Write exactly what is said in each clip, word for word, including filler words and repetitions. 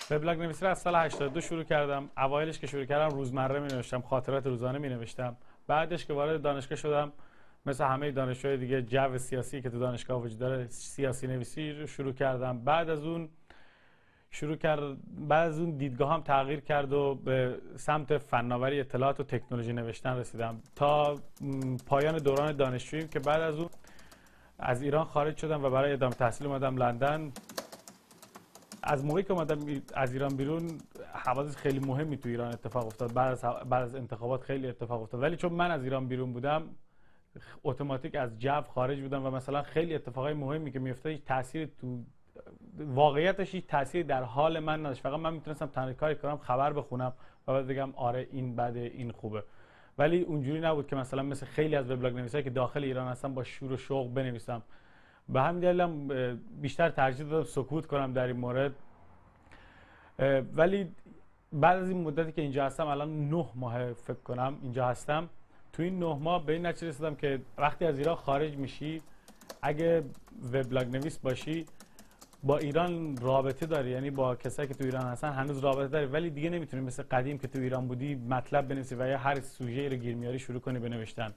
وبلاگ نویسی رو از سال هشتاد و دو شروع کردم. اوایلش که شروع کردم روزمره می نوشتم، خاطرات روزانه می نوشتم. بعدش که وارد دانشگاه شدم، مثل همه دانشجوهای دیگه جو سیاسی که تو دانشگاه وجود داره، سیاسی نویسی رو شروع کردم. بعد از اون شروع کرد بعد از اون دیدگاه هم تغییر کرد و به سمت فناوری اطلاعات و تکنولوژی نوشتن رسیدم تا پایان دوران دانشجویی که بعد از اون از ایران خارج شدم و برای ادامه تحصیل اومدم لندن. از موقعی که اومدم از ایران بیرون حوادث خیلی مهمی تو ایران اتفاق افتاد. بعد از بعد از انتخابات خیلی اتفاق افتاد، ولی چون من از ایران بیرون بودم اتوماتیک از جو خارج بودم و مثلا خیلی اتفاقای مهمی که میافتاد هیچ تأثیری تو واقعیتش هیچ تأثیری در حال من نداشت. فقط من میتونستم تنها کاری کنم خبر بخونم و بعد بگم آره این بده این خوبه، ولی اونجوری نبود که مثلا مثل خیلی از وبلاگ نویسایی که داخل ایران هستن با شور و شوق بنویسم. به همین دلیلم بیشتر ترجیح دادم سکوت کنم در این مورد. ولی بعد از این مدتی که اینجا هستم، الان نه ماه فکر کنم اینجا هستم، تو این نه ماه به این نتیجه رسیدم که وقتی از ایران خارج میشی، اگه وبلاگ نویس باشی با ایران رابطه داری، یعنی با کسایی که تو ایران هستن هنوز رابطه داری، ولی دیگه نمیتونی مثل قدیم که تو ایران بودی مطلب بنویسی و یا هر سوژه‌ای رو گیر میاری شروع کنی به نوشتن.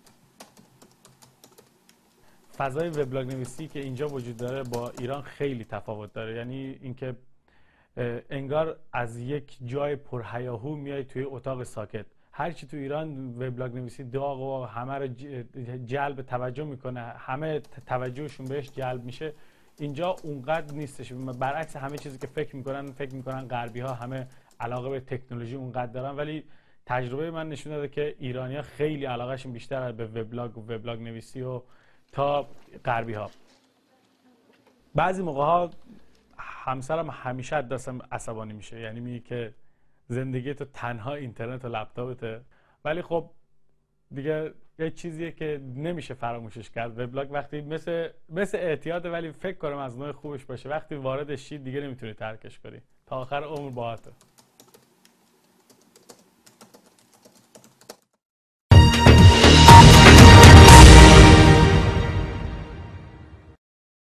فضای وبلاگ نویسی که اینجا وجود داره با ایران خیلی تفاوت داره. یعنی اینکه انگار از یک جای پرهیاهو میای توی اتاق ساکت. هر چی تو ایران وبلاگ نویسی داغ و همه رو جلب توجه میکنه، همه توجهشون بهش جلب میشه، اینجا اونقدر نیستش. برعکس همه چیزی که فکر میکنن فکر میکنن غربی ها همه علاقه به تکنولوژی اونقدر دارن، ولی تجربه من نشون داده که ایرانی‌ها خیلی علاقهشون بیشتر به وبلاگ و وبلاگ نویسی و تا غربی ها. بعضی موقع ها همسرم همیشه از دستم عصبانی میشه، یعنی میگه که زندگی تو تنها اینترنت و لپتاپته، ولی خب دیگه یه چیزیه که نمیشه فراموشش کرد. وبلاگ وقتی مثل مثل اعتیاده، ولی فکر کنم از نوع خوبش باشه. وقتی واردش شی دیگه نمیتونی ترکش کنی، تا آخر عمر باهاته.